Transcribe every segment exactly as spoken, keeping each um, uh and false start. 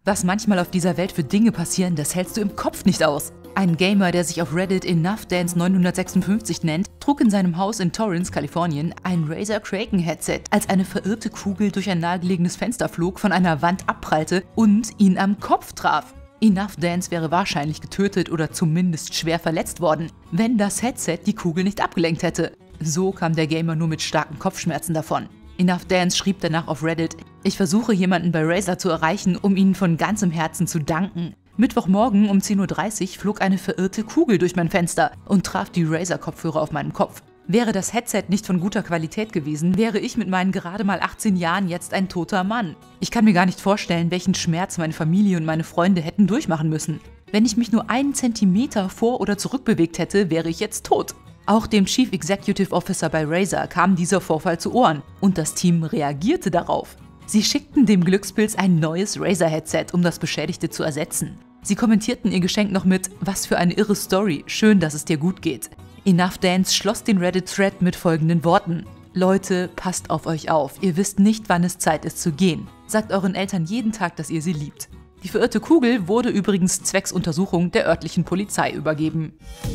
Was manchmal auf dieser Welt für Dinge passieren, das hältst du im Kopf nicht aus. Ein Gamer, der sich auf Reddit Enough Dance neunhundertsechsundfünfzig nennt, trug in seinem Haus in Torrance, Kalifornien, ein Razer Kraken Headset, als eine verirrte Kugel durch ein nahegelegenes Fenster flog, von einer Wand abprallte und ihn am Kopf traf. Enough Dance wäre wahrscheinlich getötet oder zumindest schwer verletzt worden, wenn das Headset die Kugel nicht abgelenkt hätte. So kam der Gamer nur mit starken Kopfschmerzen davon. Enough Dance schrieb danach auf Reddit: Ich versuche jemanden bei Razer zu erreichen, um ihnen von ganzem Herzen zu danken. Mittwochmorgen um zehn Uhr dreißig flog eine verirrte Kugel durch mein Fenster und traf die Razer-Kopfhörer auf meinem Kopf. Wäre das Headset nicht von guter Qualität gewesen, wäre ich mit meinen gerade mal achtzehn Jahren jetzt ein toter Mann. Ich kann mir gar nicht vorstellen, welchen Schmerz meine Familie und meine Freunde hätten durchmachen müssen. Wenn ich mich nur einen Zentimeter vor- oder zurückbewegt hätte, wäre ich jetzt tot. Auch dem Chief Executive Officer bei Razer kam dieser Vorfall zu Ohren und das Team reagierte darauf. Sie schickten dem Glückspilz ein neues Razer-Headset, um das beschädigte zu ersetzen. Sie kommentierten ihr Geschenk noch mit: Was für eine irre Story, schön, dass es dir gut geht. Enough Dance schloss den Reddit-Thread mit folgenden Worten: Leute, passt auf euch auf, ihr wisst nicht, wann es Zeit ist zu gehen. Sagt euren Eltern jeden Tag, dass ihr sie liebt. Die verirrte Kugel wurde übrigens zwecks Untersuchung der örtlichen Polizei übergeben.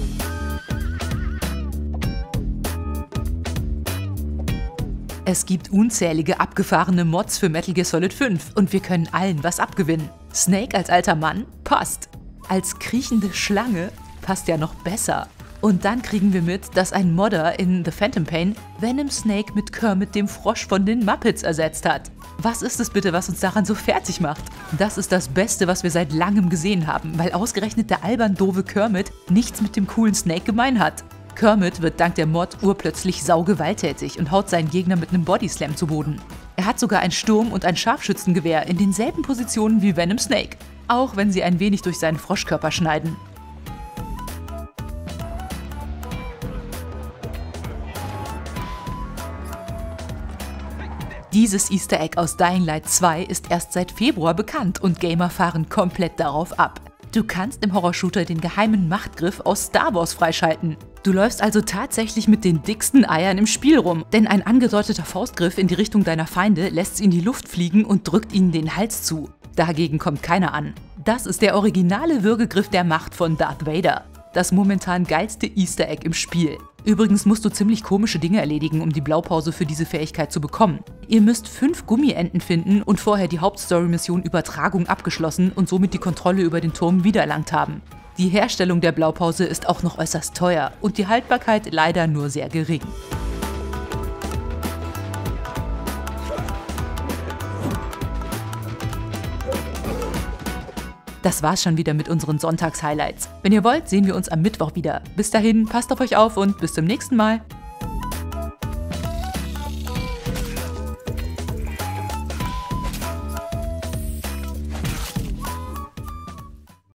Es gibt unzählige abgefahrene Mods für Metal Gear Solid fünf und wir können allen was abgewinnen. Snake als alter Mann? Passt. Als kriechende Schlange? Passt ja noch besser. Und dann kriegen wir mit, dass ein Modder in The Phantom Pain Venom Snake mit Kermit dem Frosch von den Muppets ersetzt hat. Was ist es bitte, was uns daran so fertig macht? Das ist das Beste, was wir seit langem gesehen haben, weil ausgerechnet der albern doofe Kermit nichts mit dem coolen Snake gemein hat. Kermit wird dank der Mod urplötzlich saugewalttätig und haut seinen Gegner mit einem Bodyslam zu Boden. Er hat sogar ein Sturm- und ein Scharfschützengewehr in denselben Positionen wie Venom Snake, auch wenn sie ein wenig durch seinen Froschkörper schneiden. Dieses Easter Egg aus Dying Light zwei ist erst seit Februar bekannt und Gamer fahren komplett darauf ab. Du kannst im Horrorshooter den geheimen Machtgriff aus Star Wars freischalten. Du läufst also tatsächlich mit den dicksten Eiern im Spiel rum, denn ein angedeuteter Faustgriff in die Richtung deiner Feinde lässt sie in die Luft fliegen und drückt ihnen den Hals zu. Dagegen kommt keiner an. Das ist der originale Würgegriff der Macht von Darth Vader. Das momentan geilste Easter Egg im Spiel. Übrigens musst du ziemlich komische Dinge erledigen, um die Blaupause für diese Fähigkeit zu bekommen. Ihr müsst fünf Gummienten finden und vorher die Hauptstory-Mission Übertragung abgeschlossen und somit die Kontrolle über den Turm wiedererlangt haben. Die Herstellung der Blaupause ist auch noch äußerst teuer und die Haltbarkeit leider nur sehr gering. Das war's schon wieder mit unseren Sonntags-Highlights. Wenn ihr wollt, sehen wir uns am Mittwoch wieder. Bis dahin, passt auf euch auf und bis zum nächsten Mal.